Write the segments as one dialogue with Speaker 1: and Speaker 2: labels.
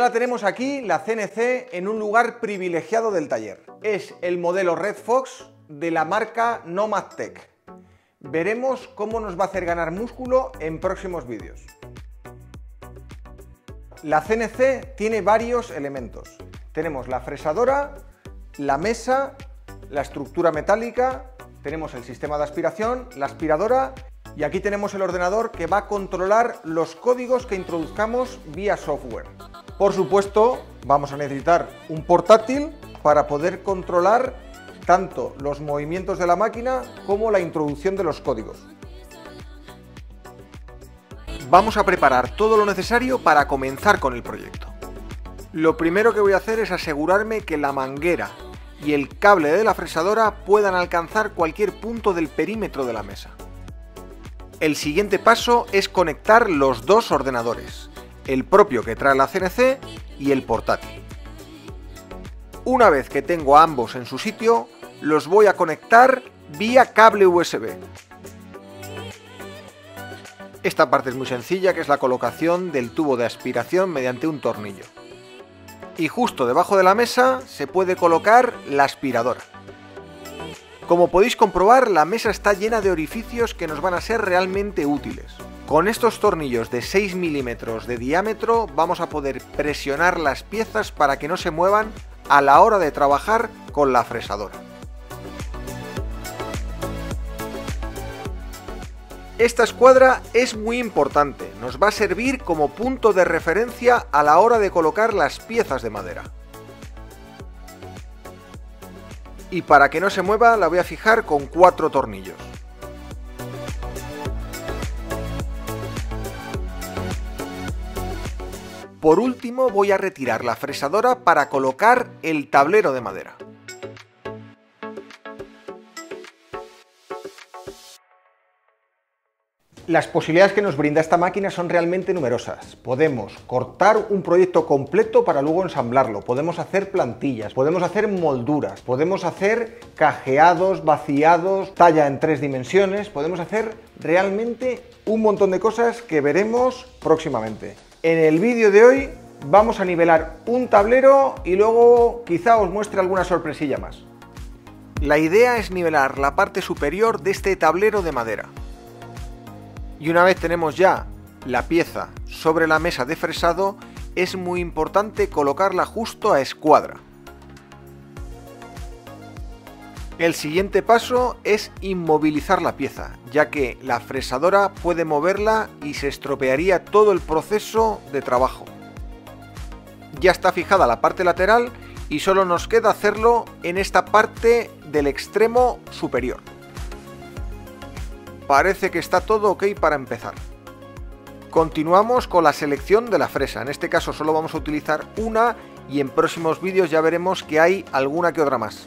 Speaker 1: la tenemos aquí, la CNC, en un lugar privilegiado del taller. Es el modelo Red Fox de la marca Nomadtech. Veremos cómo nos va a hacer ganar músculo en próximos vídeos. La CNC tiene varios elementos. Tenemos la fresadora, la mesa, la estructura metálica, tenemos el sistema de aspiración, la aspiradora y aquí tenemos el ordenador que va a controlar los códigos que introduzcamos vía software. Por supuesto, vamos a necesitar un portátil para poder controlar tanto los movimientos de la máquina como la introducción de los códigos. Vamos a preparar todo lo necesario para comenzar con el proyecto. Lo primero que voy a hacer es asegurarme que la manguera y el cable de la fresadora puedan alcanzar cualquier punto del perímetro de la mesa. El siguiente paso es conectar los dos ordenadores, el propio que trae la CNC y el portátil. Una vez que tengo a ambos en su sitio, los voy a conectar vía cable USB. Esta parte es muy sencilla, que es la colocación del tubo de aspiración mediante un tornillo. Y justo debajo de la mesa se puede colocar la aspiradora. Como podéis comprobar, la mesa está llena de orificios que nos van a ser realmente útiles. Con estos tornillos de 6 milímetros de diámetro vamos a poder presionar las piezas para que no se muevan a la hora de trabajar con la fresadora. Esta escuadra es muy importante, nos va a servir como punto de referencia a la hora de colocar las piezas de madera. Y para que no se mueva la voy a fijar con 4 tornillos. Por último voy a retirar la fresadora para colocar el tablero de madera. Las posibilidades que nos brinda esta máquina son realmente numerosas. Podemos cortar un proyecto completo para luego ensamblarlo, podemos hacer plantillas, podemos hacer molduras, podemos hacer cajeados, vaciados, talla en 3 dimensiones, podemos hacer realmente un montón de cosas que veremos próximamente. En el vídeo de hoy vamos a nivelar un tablero y luego quizá os muestre alguna sorpresilla más. La idea es nivelar la parte superior de este tablero de madera. Y una vez tenemos ya la pieza sobre la mesa de fresado, es muy importante colocarla justo a escuadra. El siguiente paso es inmovilizar la pieza, ya que la fresadora puede moverla y se estropearía todo el proceso de trabajo. Ya está fijada la parte lateral y solo nos queda hacerlo en esta parte del extremo superior. Parece que está todo ok para empezar. Continuamos con la selección de la fresa. En este caso solo vamos a utilizar una y en próximos vídeos ya veremos que hay alguna que otra más.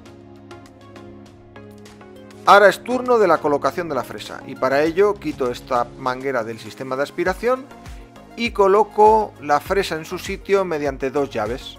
Speaker 1: Ahora es turno de la colocación de la fresa y para ello quito esta manguera del sistema de aspiración y coloco la fresa en su sitio mediante 2 llaves.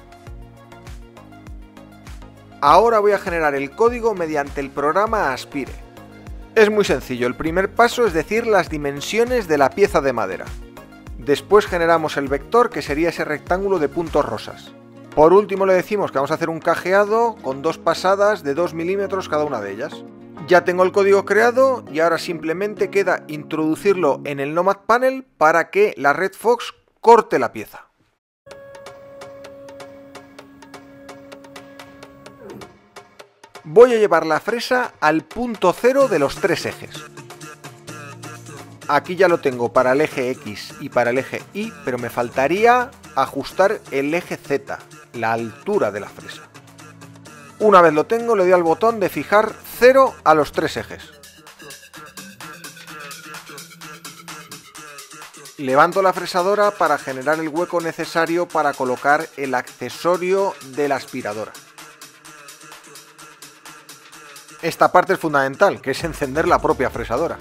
Speaker 1: Ahora voy a generar el código mediante el programa Aspire. Es muy sencillo, el primer paso es decir las dimensiones de la pieza de madera. Después generamos el vector, que sería ese rectángulo de puntos rosas. Por último le decimos que vamos a hacer un cajeado con 2 pasadas de 2 milímetros cada una de ellas. Ya tengo el código creado y ahora simplemente queda introducirlo en el Nomad Panel para que la Red Fox corte la pieza. Voy a llevar la fresa al punto 0 de los 3 ejes. Aquí ya lo tengo para el eje X y para el eje Y, pero me faltaría ajustar el eje Z, la altura de la fresa. Una vez lo tengo, le doy al botón de fijar 0 a los 3 ejes. Levanto la fresadora para generar el hueco necesario para colocar el accesorio de la aspiradora. Esta parte es fundamental, que es encender la propia fresadora.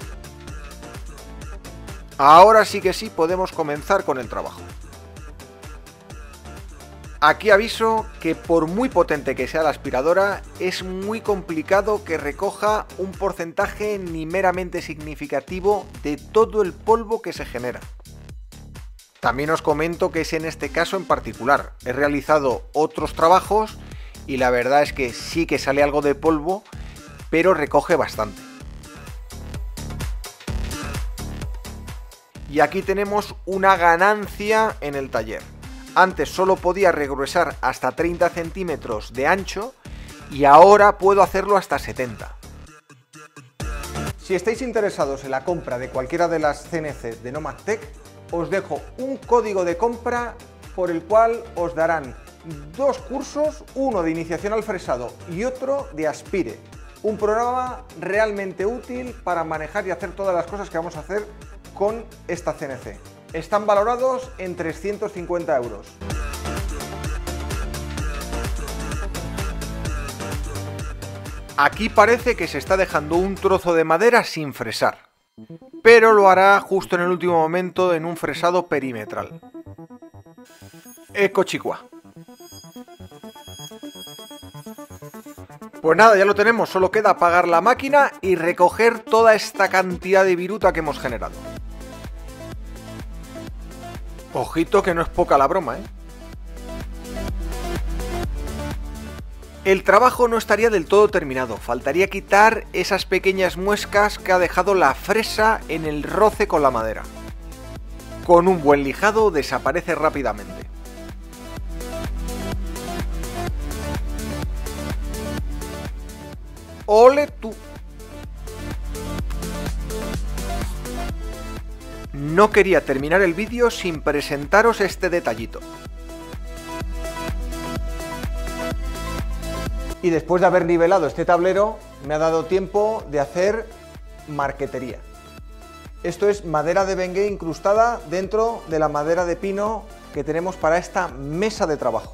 Speaker 1: Ahora sí que sí podemos comenzar con el trabajo. Aquí aviso que por muy potente que sea la aspiradora, es muy complicado que recoja un porcentaje ni meramente significativo de todo el polvo que se genera. También os comento que es en este caso en particular. He realizado otros trabajos y la verdad es que sí que sale algo de polvo, pero recoge bastante. Y aquí tenemos una ganancia en el taller. Antes solo podía regruesar hasta 30 centímetros de ancho y ahora puedo hacerlo hasta 70. Si estáis interesados en la compra de cualquiera de las CNC de Nomadtech, os dejo un código de compra por el cual os darán 2 cursos, uno de iniciación al fresado y otro de Aspire. Un programa realmente útil para manejar y hacer todas las cosas que vamos a hacer con esta CNC. Están valorados en 350 euros. Aquí parece que se está dejando un trozo de madera sin fresar, pero lo hará justo en el último momento en un fresado perimetral. Ecco chiqua. Pues nada, ya lo tenemos, solo queda apagar la máquina y recoger toda esta cantidad de viruta que hemos generado. Ojito que no es poca la broma, ¿eh? El trabajo no estaría del todo terminado, faltaría quitar esas pequeñas muescas que ha dejado la fresa en el roce con la madera. Con un buen lijado desaparece rápidamente. ¡Ole tú! No quería terminar el vídeo sin presentaros este detallito. Y después de haber nivelado este tablero, me ha dado tiempo de hacer marquetería. Esto es madera de Bengay incrustada dentro de la madera de pino que tenemos para esta mesa de trabajo.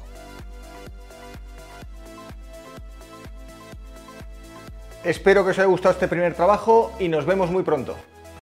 Speaker 1: Espero que os haya gustado este primer trabajo y nos vemos muy pronto.